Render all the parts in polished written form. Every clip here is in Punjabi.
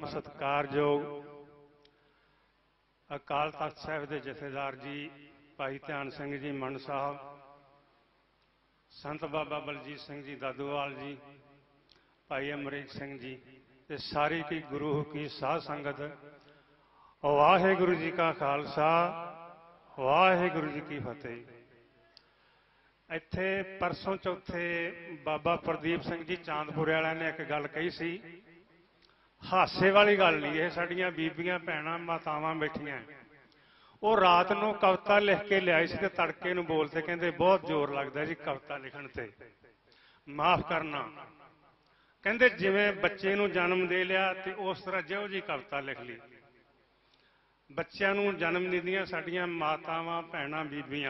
परम सत्कारयोग अकाल तख्त साहिब के जथेदार जी भाई ध्यान सिंह जी मन साहब, संत बाबा बलजीत सिंह जी दादूवाल जी, भाई अमरीक सिंह जी ते सारी की गुरु की साध संगत, वाहिगुरु जी का खालसा वाहिगुरु जी की फतेह। इत्थे परसों चौथे बाबा प्रदीप सिंह जी चांदपुरे वाले ने एक गल कही सी, हासे वाली गल नहीं, ये साडियां बीबियां भैणां मातावां बैठियां, वो रात नूं कविता लिख के लियाई सी ते तड़के नूं बोलते कहंदे बहुत जोर लगदा जी कविता लिखण ते, माफ करना कहंदे जिवें बच्चे नूं जन्म दे लिया ते उस तरह जिहो जी कविता लिख ली। बच्चों नूं जन्म दिंदियां साडियां मातावां भैणां बीबियां।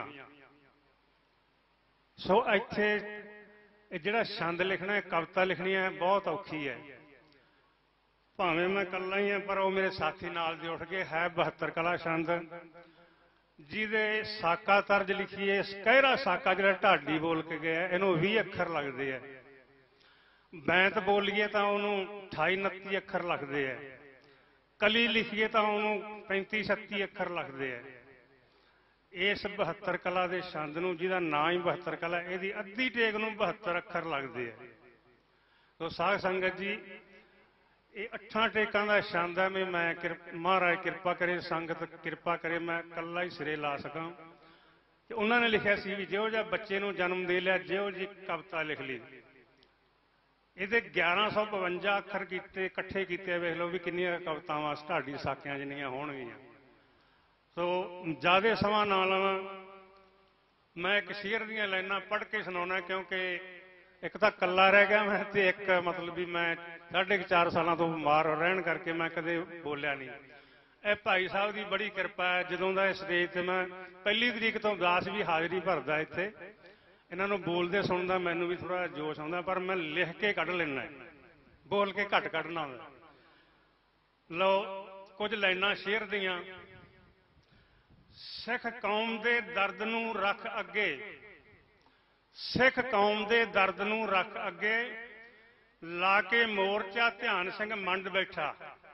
सो इत्थे जिहड़ा छंद लिखना है कविता लिखनी है बहुत औखी है, भावें मैं कल्ला ही हाँ पर वो मेरे साथी नाल दे उठ गए है 72 कला छंद जिहदे साका तर्ज लिखी है, कहरा साका जिहड़ा ढाडी बोल के गया इहनूं 20 अखर लगदे है, बैंत बोलीए तो उन्होंने 28-29 अखर लगते हैं, कली लिखीए तो उन्होंने 35-36 अखर लगते हैं। इस 72 कला के छंद नूं जिहदा नाम ही 72 कला, इहदी अद्धी टेक नूं 72 अखर लगते हैं। तो साध संगत जी ये 8 टेकां का छंद है, मैं महाराज कृपा करे संगत कृपा करे मैं कल्ला ही सिरे ला सकां। उन्होंने लिखा सी भी जिहो जिहा बच्चे नूं जन्म दे लिया जिहो जी कविता लिख ली। ये 1152 अखर किए कट्ठे किए, वेख लो भी किन्नियां कवितावां ढाडी साकियां जिन्नियां होणगियां। तो ज़्यादा समा ना लवां, मैं एक शेर दीयां लाइनां पढ़ के सुणाउणा क्योंकि एक तो कल्ला रह गया मैं ते एक मतलब भी मैं 4.5 सालों तो बीमार रहन करके मैं कदे बोलिया नहीं। ਇਹ ਭਾਈ ਸਾਹਿਬ ਦੀ बड़ी किरपा है, ਜਦੋਂ ਦਾ स्टेज ਤੇ मैं 1 तरीक तो ਦਾਸ भी हाज़री भरदा ਇੱਥੇ, इन्हां नूं बोलदे सुणदा मैनूं भी थोड़ा जोश आउंदा, पर मैं लिख के कढ लैना, बोल के घट कढना। लो कुछ लाइनां शेर दियां। सिख कौम दे दर्द नूं रख अगे, सिख कौम दे दर्द नूं रख अगे, ला के मोर्चा ध्यान सिंह मंड बैठा,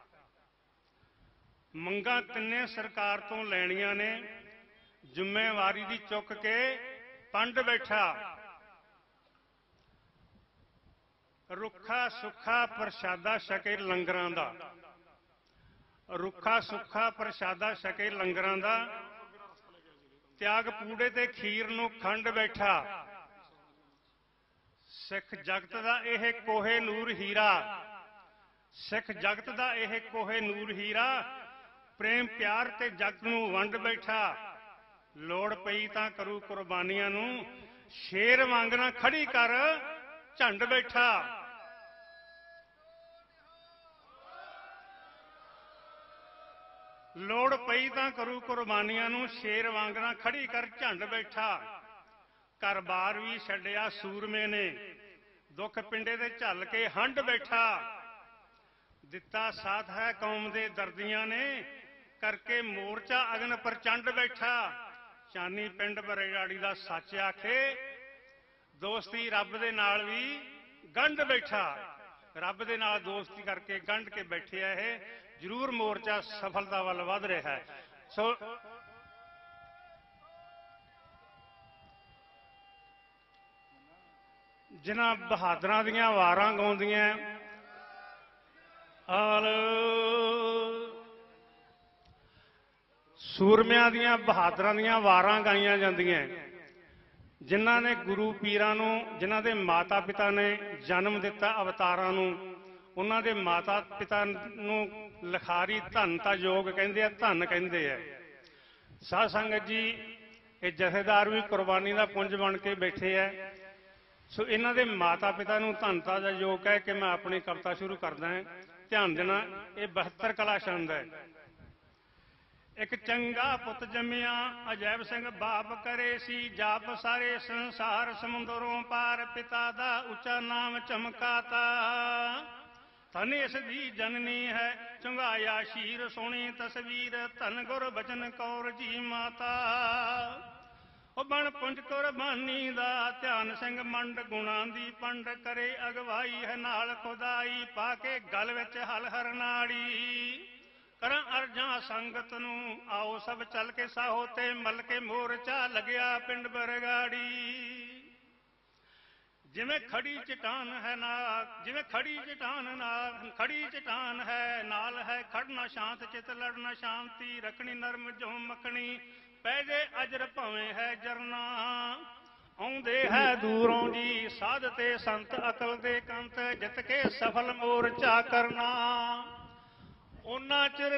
मंगा तिन्ने सरकार तो लैणियां ने, जिम्मेवारी दी चुक के पंड बैठा, रुखा सुखा प्रशादा छके लंगरां दा, रुखा सुखा प्रशादा छके लंगरां दा, त्याग पूड़े ते खीर नूं खंड बैठा, सिख जगत दा इह कोहे नूर हीरा, सिख जगत दा इह कोहे नूर हीरा, प्रेम प्यार ते जगत नूं वंड बैठा, लोड़ पई तां करू कुर्बानियां नूं, शेर वांग ना खड़ी कर झंड बैठा। लोड़ पई तां करू कुर्बानियां नूं, शेर वांग ना खड़ी कर झंड बैठा, घर बार भी छड्डिया सूरमे ने, दुख पिंडे दे झल के हंड बैठा, दिता साथ है कौम दे दर्दियां ने, करके मोर्चा अगन प्रचंड बैठा, चानी पिंड बरेड़ाड़ी दा सच आखे, दोस्ती रब दे नाल भी गंढ बैठा, रब दे नाल दोस्ती करके गंढ के बैठे है, जरूर मोर्चा सफलता वाल वध रहा है। सो जिन्हां बहादरां दीयां वारां गाउंदियां आल सूरमियां दीयां बहादरां दीयां वारां गाईयां जांदियां, जिन्हां ने गुरु पीरां नूं, जिन्हां दे माता पिता ने जन्म दिता अवतारां नूं, उन्हां दे माता पिता नूं लिखारी धनता योग कहंदे आ, धन कहंदे आ। साध संगत जी ये जथेदार भी कुर्बानी का पुंज बन के बैठे है। सो इन्हां दे माता पिता नूं धनता दा योग कह के मैं अपनी कविता शुरू करदा है। ध्यान देना, ये 72 कला छंद है। एक चंगा पुत जमिया अजैब सिंह बाप करे सी, जाप सारे संसार समुंदरों पार, पिता दा उच्चा नाम चमकाता, धन इस दी जननी है चुंगाया शीर, सोनी तस्वीर धन गुर बचन कौर जी माता, ਉਹ ਬਣ ਪੁੰਜ ਕੁਰਬਾਨੀ ਦਾ ਧਿਆਨ ਸਿੰਘ ਮੰਡ ਗੁਣਾਂ ਦੀ ਪੰਡ ਕਰੇ ਅਗਵਾਈ ਹੈ ਨਾਲ ਖੁਦਾਈ ਪਾ ਕੇ ਗਲ ਵਿੱਚ ਹਲ ਹਰਨਾੜੀ ਕਰਾਂ ਅਰਜਾਂ ਸੰਗਤ ਨੂੰ ਆਓ ਸਭ ਚੱਲ ਕੇ ਸਾਹੋ ਤੇ ਮਲ ਕੇ ਮੋਰਚਾ ਲੱਗਿਆ ਪਿੰਡ ਬਰਗਾੜੀ ਜਿਵੇਂ ਖੜੀ ਚਟਾਨ ਹੈ ਨਾ ਜਿਵੇਂ ਖੜੀ ਚਟਾਨ ਹੈ ਨਾਲ ਹੈ ਖੜਨਾ ਸ਼ਾਂਤ ਚਿਤ ਲੜਨਾ ਸ਼ਾਂਤੀ ਰੱਖਣੀ ਨਰਮ ਜੋ ਮੱਖਣੀ ਪੈ ਜੇ ਅਜਰ ਭਵੇਂ ਹੈ ਜਰਨਾ ਆਉਂਦੇ ਹੈ ਦੂਰੋਂ ਜੀ ਸਾਧ ਤੇ ਸੰਤ ਅਕਲ ਦੇ ਕੰਤ ਜਿੱਤ ਕੇ ਸਫਲ ਮੋਰਚਾ ਕਰਨਾ ਉਹਨਾਂ ਚਿਰ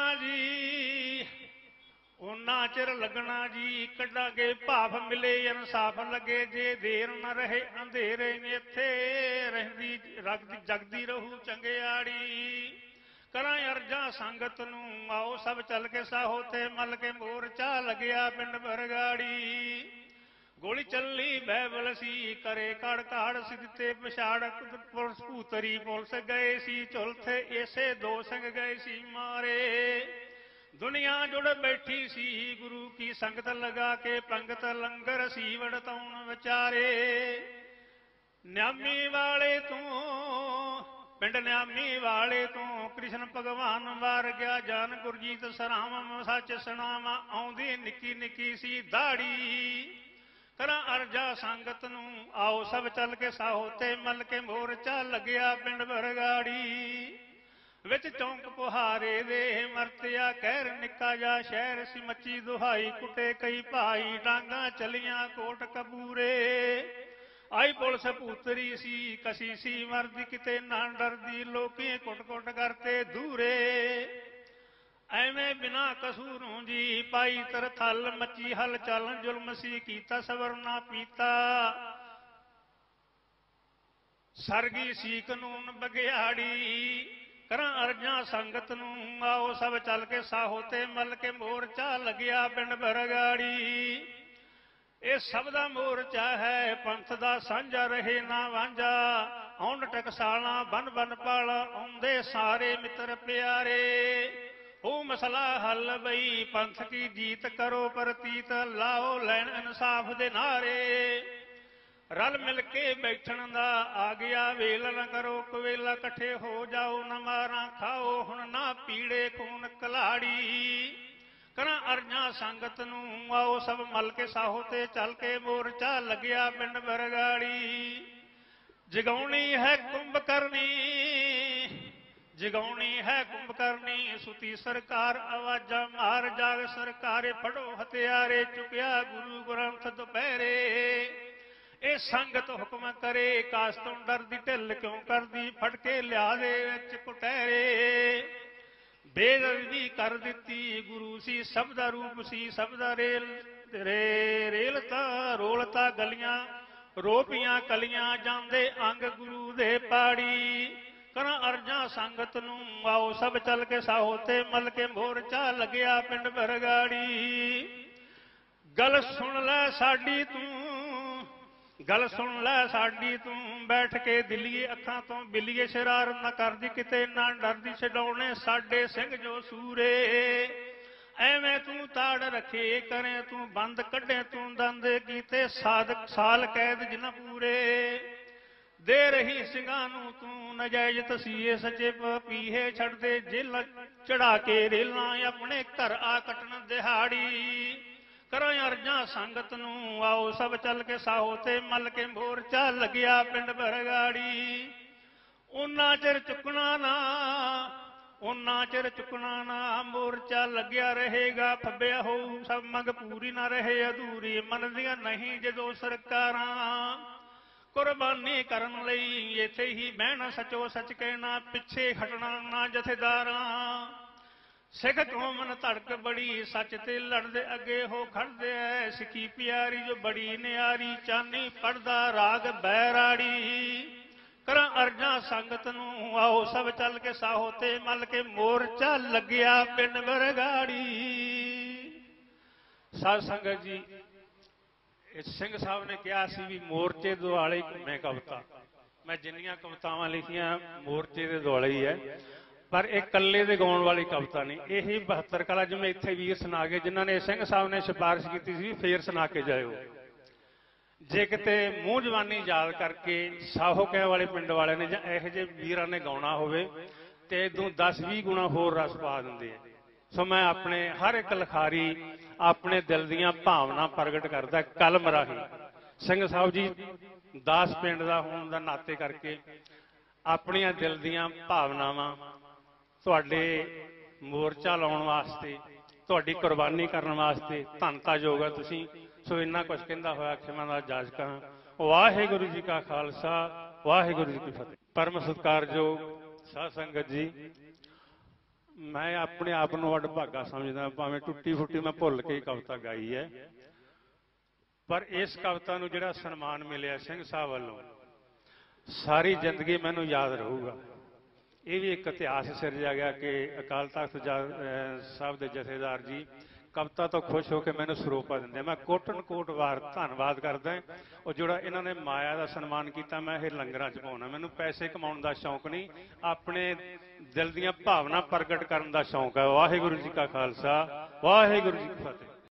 ਲੱਗਣਾ ਜੀ ਕੱਢਾਂਗੇ ਭਾਫ ਮਿਲੇ ਇਨਸਾਫ ਲੱਗੇ ਜੇ ਦੇਰ ਨਾ ਰਹੇ ਅੰਧੇਰੇ ਇੱਥੇ ਰਹਿੰਦੀ ਜਗਦੀ ਰਹੂ ਚੰਗਿਆੜੀ ਕਰਾਂ ਅਰਜਾਂ ਸੰਗਤ ਨੂੰ ਆਓ ਸਭ ਚੱਲ ਕੇ ਸਾਹੋ ਤੇ ਮਲ ਕੇ ਮੋਰਚਾ ਲੱਗਿਆ ਪਿੰਡ ਬਰਗਾੜੀ ਗੋਲੀ ਚੱਲੀ ਬੈਬਲ ਸੀ ਕਰੇ ਕੜ ਕਾੜ ਸੀ ਦਿੱਤੇ ਪਛਾੜ ਪੁਲਿਸ ਭੂਤਰੀ ਪੁਲਿਸ ਗਏ ਸੀ ਝੁਲਥੇ ਇਸੇ ਦੋ ਸਿੰਘ ਗਏ ਸੀ ਮਾਰੇ ਦੁਨੀਆ ਜੁੜ ਬੈਠੀ ਸੀ ਗੁਰੂ ਕੀ ਸੰਗਤ ਲਗਾ ਕੇ ਪੰਗਤ ਲੰਗਰ ਸੀ ਵਰਤਾਉਣ ਵਿਚਾਰੇ ਨਿਆਮੀ ਵਾਲੇ ਤੋਂ ਪਿੰਡ ਨਿਆਮੀ ਵਾਲੇ ਤੋਂ ਕ੍ਰਿਸ਼ਨ ਭਗਵਾਨ ਵਾਰ ਗਿਆ ਜਾਨ ਗੁਰਜੀਤ ਸਰਾਵਾਂ ਸੱਚ ਸੁਣਾਵਾਂ ਆਉਂਦੀ ਨਿੱਕੀ ਨਿੱਕੀ ਸੀ ਦਾੜੀ ਕਰਾਂ ਅਰਜਾ ਸੰਗਤ ਨੂੰ ਆਓ ਸਭ ਚੱਲ ਕੇ ਸਾਹੋ ਤੇ ਮਲ ਕੇ ਮੋਰਚਾ ਲੱਗਿਆ ਪਿੰਡ ਬਰਗਾੜੀ ਵਿੱਚ ਚੌਂਕ ਪੁਹਾਰੇ ਦੇ ਮਰਤਿਆ ਕਹਿਰ ਨਿੱਕਾ ਜਾ ਸ਼ਹਿਰ ਸੀ ਮੱਚੀ ਦੁਹਾਈ ਕੁੱਟੇ ਕਈ ਭਾਈ ਡਾਂਗਾ ਚਲੀਆਂ ਕੋਟ ਕਪੂਰੇ ਆਈ ਪੁਲਿਸ ਭੂਤਰੀ ਸੀ ਕਸੀ ਸੀ ਮਰਦੀ ਕਿਤੇ ਨਾ ਡਰਦੀ ਲੋਕੀ ਕੁੱਟ ਕਰਤੇ ਦੂਰੇ ਐਵੇਂ ਬਿਨਾ ਕਸੂਰੋਂ ਜੀ ਪਾਈ ਤਰਥਲ ਮੱਚੀ ਹਲ ਚੱਲ ਜ਼ੁਲਮ ਸੀ ਕੀਤਾ ਸਬਰ ਨਾ ਪੀਤਾ ਸਰਗੀ ਸੀ ਕਾਨੂੰਨ ਬਗਿਆੜੀ ਕਰਾਂ ਅਰਜਾਂ ਸੰਗਤ ਨੂੰ ਆਓ ਸਭ ਚੱਲ ਕੇ ਸਾਹੋ ਤੇ ਮਲ ਕੇ ਮੋਰਚਾ ਲੱਗਿਆ ਪਿੰਡ ਬਰਗਾੜੀ ਇਹ ਸਭ ਦਾ ਮੋਰਚਾ ਹੈ ਪੰਥ ਦਾ ਸਾਂਝਾ ਰਹੇ ਨਾ ਵਾਂਝਾ ਆਉਣ ਟਕਸਾਲਾਂ ਬਨ ਪਾਲ ਆਉਂਦੇ ਸਾਰੇ ਮਿੱਤਰ ਪਿਆਰੇ ਉਹ ਮਸਲਾ ਹੱਲ ਬਈ ਪੰਥ ਕੀ ਜੀਤ ਕਰੋ ਪ੍ਰਤੀਤ ਲਾਓ ਲੈਣ ਇਨਸਾਫ ਦੇ ਨਾਰੇ ਰਲ ਮਿਲ ਕੇ ਬੈਠਣ ਦਾ ਆ ਗਿਆ ਵੇਲ ਨਾ ਕਰੋ ਕਵੇਲਾ ਇਕੱਠੇ ਹੋ ਜਾਓ ਨਾ ਮਾਰਾਂ ਖਾਓ ਹੁਣ ਨਾ ਪੀੜੇ ਖੂਨ ਕਲਾੜੀ ਕਰਾਂ ਅਰਜਾਂ ਸੰਗਤ ਨੂੰ ਆਓ ਸਭ ਮਲ ਕੇ ਸਾਹੋ ਤੇ ਚੱਲ ਕੇ ਮੋਰਚਾ ਲੱਗਿਆ ਪਿੰਡ ਬਰਗਾੜੀ ਜਗਾਉਣੀ ਹੈ ਕੁੰਭ ਕਰਨੀ ਸੁਤੀ ਸਰਕਾਰ ਆਵਾਜ਼ਾਂ ਮਾਰ ਜਾਗ ਸਰਕਾਰੇ ਫੜੋ ਹਥਿਆਰੇ ਚੁੱਕਿਆ ਗੁਰੂ ਗ੍ਰੰਥ ਦੁਪਹਿਰੇ ਇਹ ਸੰਗਤ ਹੁਕਮ ਕਰੇ ਕਾਸ ਤੋਂ ਡਰਦੀ ਢਿੱਲ ਕਿਉਂ ਕਰਦੀ ਫੜ ਕੇ ਲਿਆ ਦੇ ਵਿੱਚ ਕੁਟਹਿਰੇ ਬੇਦਬੀ ਕਰ ਦਿੱਤੀ ਗੁਰੂ ਸੀ ਸਭ ਦਾ ਰੂਪ ਸੀ ਸਭ ਦਾ ਰੇਲ ਤਾਂ ਰੋਲਤਾ ਗਲੀਆਂ ਰੋਪੀਆਂ ਕਲੀਆਂ ਜਾਂਦੇ ਅੰਗ ਗੁਰੂ ਦੇ ਪਾੜੀ ਕਰਾਂ ਅਰਜਾਂ ਸੰਗਤ ਨੂੰ ਆਓ ਸਭ ਚੱਲ ਕੇ ਸਾਹੋ ਤੇ ਮਲ ਕੇ ਮੋਰਚਾ ਲੱਗਿਆ ਪਿੰਡ ਬਰਗਾੜੀ ਗੱਲ ਸੁਣ ਲੈ ਸਾਡੀ ਤੂੰ ਬੈਠ ਕੇ ਦਿੱਲੀਏ ਅੱਖਾਂ ਤੋਂ ਬਿੱਲੀਏ ਸ਼ਰਾਰਤ ਨਾ ਕਰਦੀ ਕਿਤੇ ਨਾ ਡਰਦੀ ਛਡਾਉਣੇ ਸਾਡੇ ਸਿੰਘ ਜੋ ਸੂਰੇ ਐਵੇਂ ਤੂੰ ਤਾੜ ਰੱਖੇ ਕਰੇ ਤੂੰ ਬੰਦ ਕੱਢੇ ਤੂੰ ਦੰਦ ਕੀਤੇ ਸਾਲ ਕੈਦ ਜਿਨ ਪੂਰੇ ਦੇ ਰਹੀ ਸਿੰਘਾਂ ਨੂੰ ਤੂੰ ਨਜਾਇਜ਼ ਤਸੀਹੇ ਸੱਚੇ ਪੀਹੇ ਛੱਡਦੇ ਜੇਲਾਂ ਚੜਾ ਕੇ ਰੇਲਾਂ ਆਪਣੇ ਘਰ ਆ ਕੱਟਣ ਦਿਹਾੜੀ ਕਰੋ ਅਰਜਾਂ ਸੰਗਤ ਨੂੰ ਆਓ ਸਭ ਚੱਲ ਕੇ ਸਾਹੋ ਤੇ ਮਲ ਕੇ ਮੋਰਚਾ ਲੱਗਿਆ ਪਿੰਡ ਬਰਗਾੜੀ ਉਹਨਾਂ ਚਿਰ ਚੁੱਕਣਾ ਨਾ ਮੋਰਚਾ ਲੱਗਿਆ ਰਹੇਗਾ ਫੱਬਿਆ ਹੋਊ ਸਭ ਮੰਗ ਪੂਰੀ ਨਾ ਰਹੇ ਅਧੂਰੀ ਮੰਨਦੀਆਂ ਨਹੀਂ ਜਦੋਂ ਸਰਕਾਰਾਂ ਕੁਰਬਾਨੀ ਕਰਨ ਲਈ ਇੱਥੇ ਹੀ ਬਹਿਣਾ ਸੱਚੋ ਸੱਚ ਕਹਿਣਾ ਪਿੱਛੇ ਹਟਣਾ ਨਾ ਜਥੇਦਾਰਾਂ ਸਿੱਖ ਕੌਮ ਨ ਧੜਕ ਬੜੀ ਸੱਚ ਤੇ ਲੜਦੇ ਅੱਗੇ ਹੋ ਖੜਦੇ ਐ ਸਿੱਖੀ ਪਿਆਰੀ ਜੋ ਬੜੀ ਨਿਆਰੀ ਚਾਨੀ ਪੜਦਾ ਰਾਗ ਬੈਰਾੜੀ ਕਰਾਂ ਅਰਜਾਂ ਸੰਗਤ ਨੂੰ ਆਓ ਸਭ ਚੱਲ ਕੇ ਸਾਹੋ ਤੇ ਮਲ ਕੇ ਮੋਰਚਾ ਲੱਗਿਆ ਪਿੰਡ ਬਰਗਾੜੀ ਸਾਧ ਸੰਗਤ ਜੀ ਸਿੰਘ ਸਾਹਿਬ ਨੇ ਕਿਹਾ ਸੀ ਵੀ ਮੋਰਚੇ ਦੁਆਲੇ ਘੁੰਮੇ ਕਵਿਤਾ ਮੈਂ ਜਿੰਨੀਆਂ ਕਵਿਤਾਵਾਂ ਲਿਖੀਆਂ ਮੋਰਚੇ ਦੇ ਦੁਆਲੇ ਹੀ ਹੈ ਪਰ ਇਹ ਇਕੱਲੇ ਦੇ ਗਾਉਣ ਵਾਲੀ ਕਵਿਤਾ ਨਹੀਂ। ਇਹੀ 72 ਕਲਾ ਜਿਵੇਂ ਇੱਥੇ ਵੀਰ ਸੁਣਾ ਗਏ, ਜਿਨ੍ਹਾਂ ਨੇ ਸਿੰਘ ਸਾਹਿਬ ਨੇ ਸਿਫਾਰਿਸ਼ ਕੀਤੀ ਸੀ ਫੇਰ ਸੁਣਾ ਕੇ ਜਾਇਓ। ਜੇ ਕਿਤੇ ਮੂੰਹ ਜਵਾਨੀ ਯਾਦ ਕਰਕੇ ਸਾਹੋ ਕਹਿ ਵਾਲੇ ਪਿੰਡ ਵਾਲਿਆਂ ਨੇ ਜਾਂ ਇਹੋ ਜਿਹੇ ਵੀਰਾਂ ਨੇ ਗਾਉਣਾ ਹੋਵੇ ਤੇ ਇਦੋਂ 10-20 ਗੁਣਾ ਹੋਰ ਰਸ ਪਾ ਦਿੰਦੇ ਆ। ਸੋ ਮੈਂ ਆਪਣੇ ਹਰ ਇੱਕ ਲਿਖਾਰੀ ਆਪਣੇ ਦਿਲ ਦੀਆਂ ਭਾਵਨਾ ਪ੍ਰਗਟ ਕਰਦਾ ਕਲਮ ਰਾਹੀਂ। ਸਿੰਘ ਸਾਹਿਬ ਜੀ 10 ਪਿੰਡ ਦਾ ਹੋਣ ਦਾ ਨਾਤੇ ਕਰਕੇ ਆਪਣੀਆਂ ਦਿਲ ਦੀਆਂ ਭਾਵਨਾਵਾਂ ਤੁਹਾਡੇ ਮੋਰਚਾ ਲਾਉਣ ਵਾਸਤੇ, ਤੁਹਾਡੀ ਕੁਰਬਾਨੀ ਕਰਨ ਵਾਸਤੇ ਧੰਨਤਾਯੋਗ ਆ ਤੁਸੀਂ। ਸੋ ਇੰਨਾ ਕੁਝ ਕਹਿੰਦਾ ਹੋਇਆ ਖਿਮਾ ਦਾ ਜਾਜਕਾਂ। ਵਾਹਿਗੁਰੂ ਜੀ ਕਾ ਖਾਲਸਾ, ਵਾਹਿਗੁਰੂ ਜੀ ਕੀ ਫਤਿਹ। ਪਰਮ ਸਤਿਕਾਰਯੋਗ ਸਾਧ ਸੰਗਤ ਜੀ, ਮੈਂ ਆਪਣੇ ਆਪ ਨੂੰ ਵਡਭਾਗਾ ਸਮਝਦਾ, ਭਾਵੇਂ ਟੁੱਟੀ ਫੁੱਟੀ ਮੈਂ ਭੁੱਲ ਕੇ ਕਵਿਤਾ ਗਾਈ ਹੈ, ਪਰ ਇਸ ਕਵਿਤਾ ਨੂੰ ਜਿਹੜਾ ਸਨਮਾਨ ਮਿਲਿਆ ਸਿੰਘ ਸਾਹਿਬ ਵੱਲੋਂ ਸਾਰੀ ਜ਼ਿੰਦਗੀ ਮੈਨੂੰ ਯਾਦ ਰਹੂਗਾ। ਇਹ ਵੀ ਇੱਕ ਇਤਿਹਾਸ ਸਿਰਜਿਆ ਗਿਆ ਕਿ ਅਕਾਲ ਤਖਤ ਸਾਹਿਬ ਦੇ ਜਥੇਦਾਰ ਜੀ ਕਵਿਤਾ ਤੋਂ ਖੁਸ਼ ਹੋ ਕੇ ਮੈਨੂੰ ਸਰੋਪਾ ਦਿੰਦੇ। ਮੈਂ ਕੋਟਨ ਕੋਟ ਵਾਰ ਧੰਨਵਾਦ ਕਰਦਾ। ਉਹ ਜਿਹੜਾ ਇਹਨਾਂ ਨੇ ਮਾਇਆ ਦਾ ਸਨਮਾਨ ਕੀਤਾ, ਮੈਂ ਇਹ ਲੰਗਰਾਂ 'ਚ ਪਾਉਣਾ। ਮੈਨੂੰ ਪੈਸੇ ਕਮਾਉਣ ਦਾ ਸ਼ੌਂਕ ਨਹੀਂ, ਆਪਣੇ ਦਿਲ ਦੀਆਂ ਭਾਵਨਾ ਪ੍ਰਗਟ ਕਰਨ ਦਾ ਸ਼ੌਂਕ ਹੈ। ਵਾਹਿਗੁਰੂ ਜੀ ਕਾ ਖਾਲਸਾ, ਵਾਹਿਗੁਰੂ ਜੀ ਕੀ ਫਤਿਹ।